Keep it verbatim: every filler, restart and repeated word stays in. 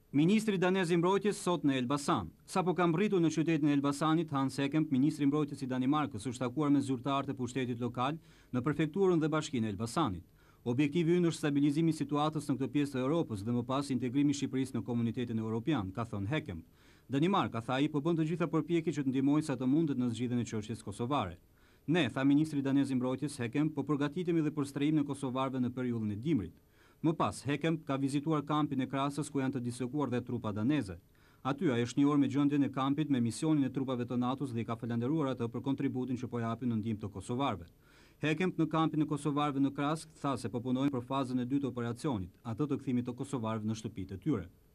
Ministri danez i mbrojtjes sot në Elbasan. Sapo ka mbritur në qytetin e Elbasanit, Hans Hekemp, ministri i mbrojtjes i Danimarkës, është takuar me zyrtarët e pushtetit lokal në prefekturën dhe bashkinë e Elbasanit. Objektivi ynë është stabilizimi i situatës në këtë pjesë të Europës dhe më pas integrimi i Shqipërisë në komunitetin evropian, ka thënë Hekemp. Danimarka, tha ai, po bën të gjitha përpjekjet që të ndihmojnë sa të mundet në zgjidhjen e çështjes kosovare. Ne, tha ministri danez i mbrojtjes Hekemp, po përgatitemi dhe për strehim në kosovarëve në periudhën e dimrit. Më pas, Hekemp ka vizituar kampin e Krasës ku janë të dislokuar dhe trupa daneze. Aty ai është njohur me gjendjen e kampit me misionin e trupave të NATO-s dhe i ka falendëruar atë për kontributin që po japin në ndihmë të kosovarëve. Hekemp në kampin e kosovarëve në Krask tha se po punojnë për fazën e dytë të operacionit, atë të kthimit të kosovarëve në shtëpitë e tyre.